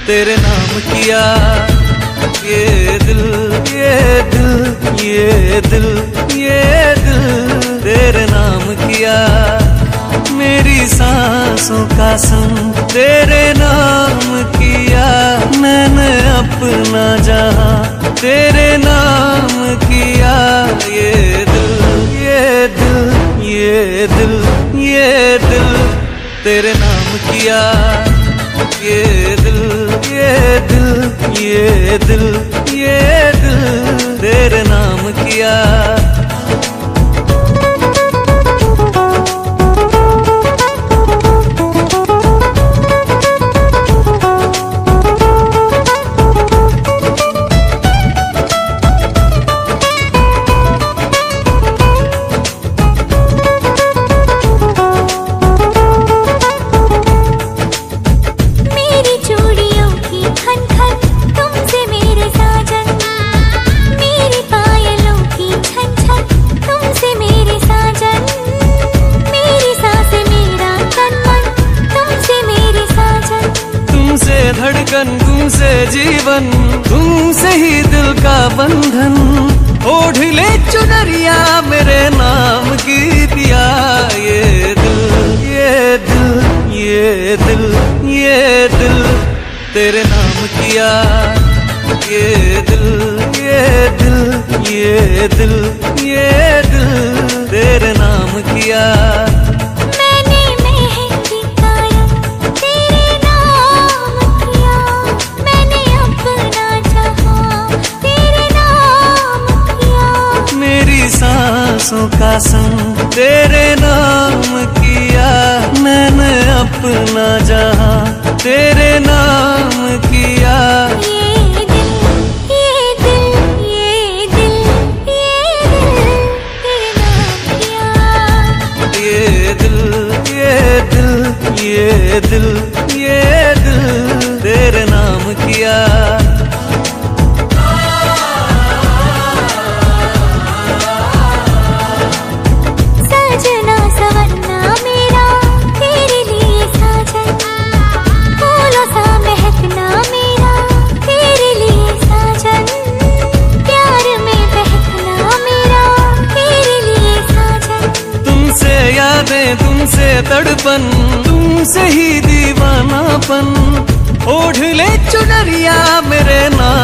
तेरे नाम किया। ये दिल ये दिल ये दिल ये दिल तेरे नाम किया। मेरी सांसों का संग तेरे नाम किया। मैंने अपना जहां तेरे नाम किया। ये दिल ये दिल ये दिल ये दिल तेरे नाम किया। ये दिल ये दिल ये दिल ये दिल तेरे नाम किया। धड़कन तुमसे जीवन, तुमसे ही दिल का बंधन। ओढ़ ले चुनरिया मेरे नाम की पिया। ये दिल ये दिल ये दिल ये दिल तेरे नाम किया। ये दिल ये दिल ये दिल ये दिल तेरे नाम किया। सांसों का संग तेरे नाम किया। मैंने अपना जहां तेरे नाम किया। ये दिल ये दिल ये दिल ये दिल तेरे नाम किया। ये दिल ये दिल ये दिल ये दिल तेरे नाम किया। तुमसे तड़पन, तुमसे ही दीवानापन। ओढ़ ले चुनरिया मेरे नाम